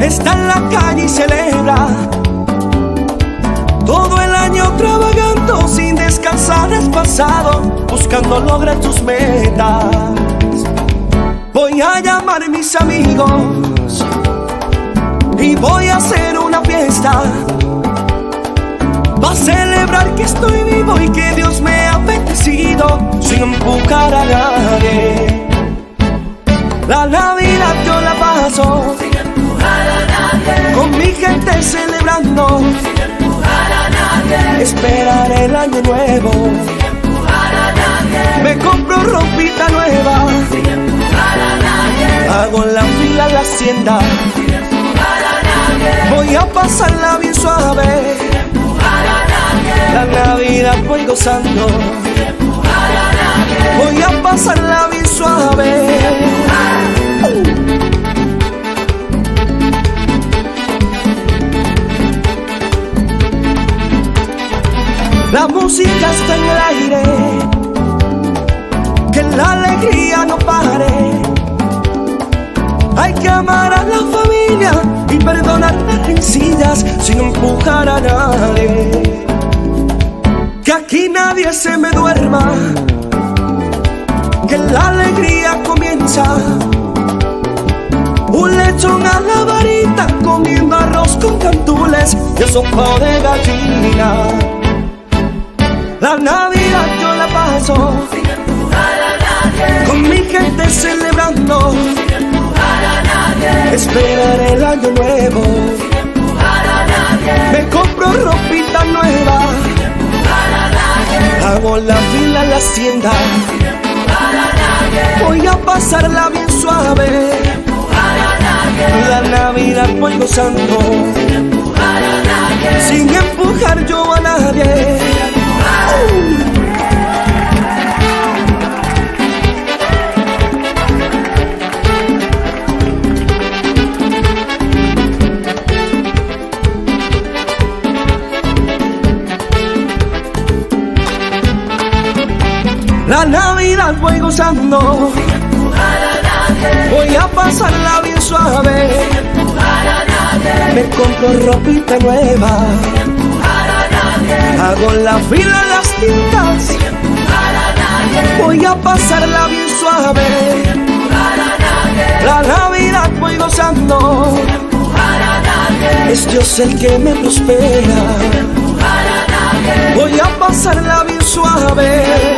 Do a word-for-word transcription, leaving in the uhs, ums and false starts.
está en la calle y celebra. Todo el año trabajando sin descansar es pasado, buscando lograr tus metas. Voy a llamar a mis amigos y voy a hacer una fiesta para celebrar que estoy vivo y que Dios me ha bendecido sin empujar a nadie. La Navidad yo la paso sin empujar a nadie, con mi gente celebrando, sin empujar a nadie, esperaré el año nuevo, sin empujar a nadie, me compro ropita nueva, sin empujar a nadie, hago la fila en la hacienda, sin empujar a nadie, voy a pasarla bien suave. sin empujar a nadie, La Navidad voy gozando, sin empujar a nadie, voy a pasarla bien suave. La música está en el aire, que la alegría no pare. Hay que amar a la familia y perdonar las rencillas sin empujar a nadie. Que aquí nadie se me duerma, que la alegría comienza. Un lechón a la varita comiendo arroz con cantules y sopa de gallina. La Navidad yo la paso sin empujar a nadie, con mi gente celebrando, sin empujar a nadie, esperaré el año nuevo, sin empujar a nadie, me compro ropita nueva, sin empujar a nadie, hago la fila en la hacienda, sin empujar a nadie, voy a pasarla bien suave. sin empujar a nadie, La Navidad voy gozando, sin empujar a nadie, sin empujar yo a nadie. La Navidad voy gozando, sin empujar a nadie, voy a pasarla bien suave. sin empujar a nadie, Me compro ropita nueva, sin empujar a nadie, hago la fila en las tiendas, sin empujar a nadie, voy a pasarla bien suave. sin empujar a nadie, La Navidad voy gozando, sin empujar a nadie, es Dios el que me prospera. sin empujar a nadie, Voy a pasarla bien suave.